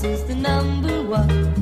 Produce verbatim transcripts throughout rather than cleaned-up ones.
house is the number one.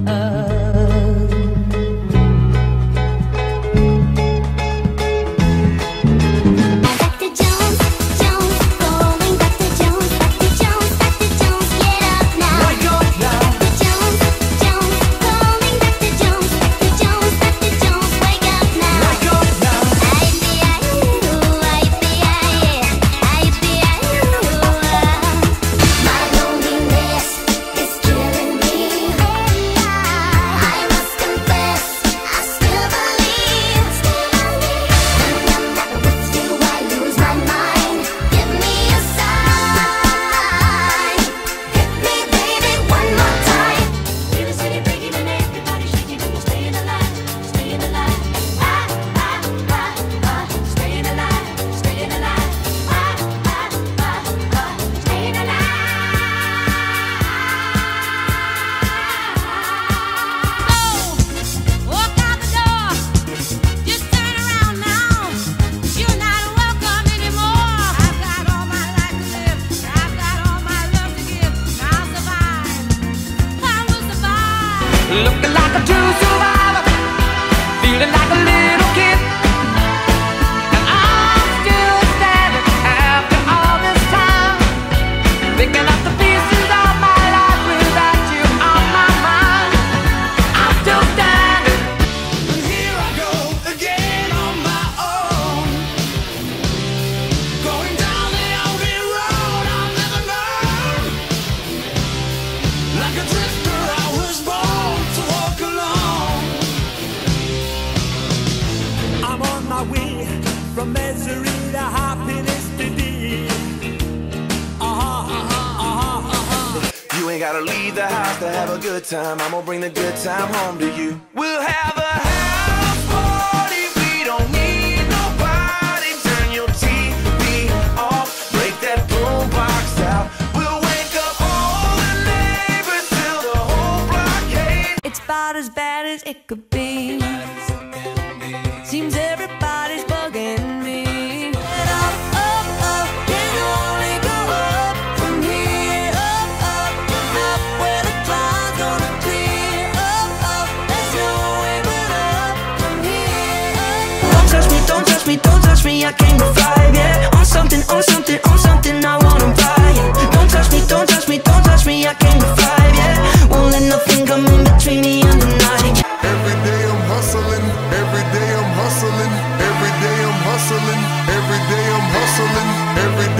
Looking like a true survivor, feeling like a little kid, and I'm still standing after all this time, picking up the pieces of my life without you on my mind. I'm still standing, and here I go again on my own, going down the only road I've never known, like a drifter I was born to walk alone. I'm on my way from misery to happiness today. Uh-huh, uh-huh, uh-huh, uh-huh. You ain't gotta leave the house to have a good time. I'm gonna bring the good time home to you. We'll have a house party. We don't need nobody. Turn your T V off. Break that boombox out. We'll wake up all the neighbors till the whole block hates. It's about as bad as it could be. Seems everybody's bugging me. Get up, up, up, can only go up from here. Up, up, up, where the clouds gonna clear. Up, up, there's no way but up from here. Don't touch me, don't touch me, don't touch me, I came to fly, yeah. On something, on something, on something, I wanna buy, yeah. Don't touch me, don't touch me, don't touch me, I came to fly, yeah. Won't let nothing come in between me and the night. Every day I'm hustling, every day I'm hustling, every day I'm hustling, every day I'm hustling, every